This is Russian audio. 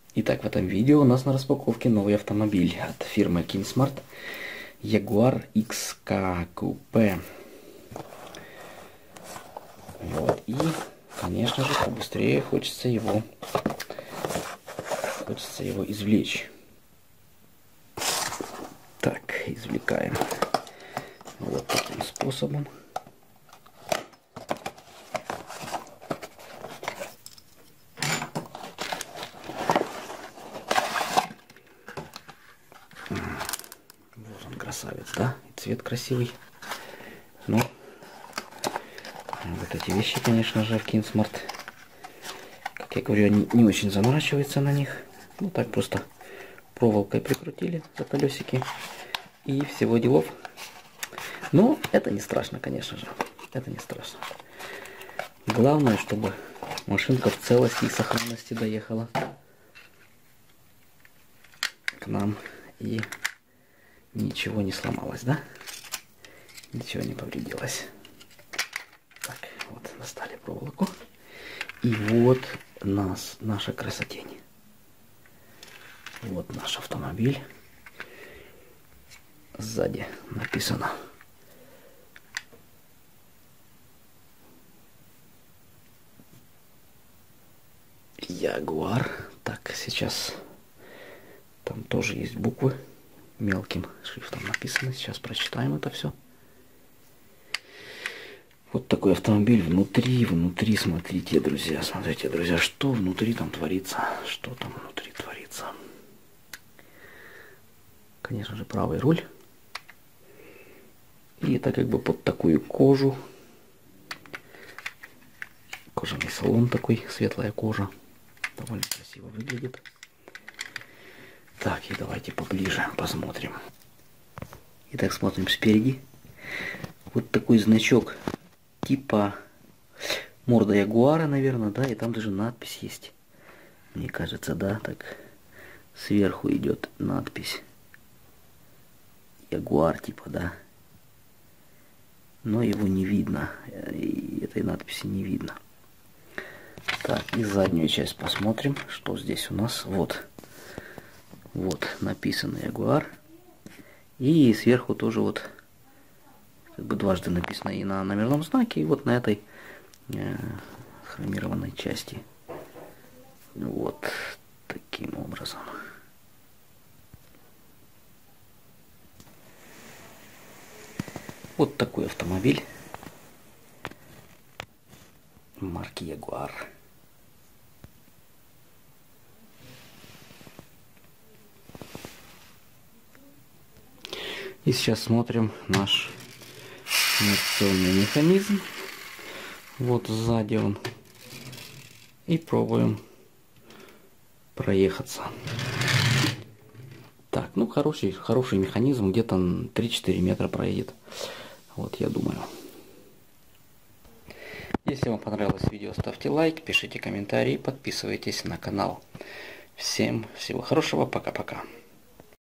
Итак, в этом видео у нас на распаковке новый автомобиль от фирмы Kingsmart Jaguar XK Coupe. Вот, и, конечно же, побыстрее хочется его извлечь. Так, извлекаем вот таким способом. Вот он, красавец, да? И цвет красивый. Но вот эти вещи, конечно же, в Kingsmart, как я говорю, они не очень заморачиваются на них. Ну так просто проволокой прикрутили за колесики и всего делов. Но это не страшно, конечно же. Это не страшно. Главное, чтобы машинка в целости и сохранности доехала к нам и ничего не сломалось, да? Ничего не повредилось. Так, вот достали проволоку. И вот наша красотень. Вот наш автомобиль. Сзади написано Jaguar. Так, сейчас там тоже есть буквы. Мелким шрифтом написано. Сейчас прочитаем это все. Вот такой автомобиль внутри, смотрите, друзья, что внутри там творится, что там внутри творится. Конечно же, правый руль. И это как бы под такую кожу. Кожаный салон такой, светлая кожа. Довольно красиво выглядит. Так, и давайте поближе посмотрим. Итак, смотрим спереди. Вот такой значок типа морда ягуара, наверное, да, и там даже надпись есть. Мне кажется, да, так сверху идет надпись. Ягуар типа, да. Но его не видно, и этой надписи не видно. Так, и заднюю часть посмотрим, что здесь у нас. Вот написано Jaguar. И сверху тоже вот как бы дважды написано и на номерном знаке, и вот на этой хромированной части. Вот таким образом. Вот такой автомобиль марки Jaguar. И сейчас смотрим наш инерционный механизм. Вот сзади он. И пробуем проехаться. Так, ну хороший механизм. Где-то 3-4 метра проедет. Вот я думаю. Если вам понравилось видео, ставьте лайк, пишите комментарии, подписывайтесь на канал. Всем всего хорошего. Пока-пока.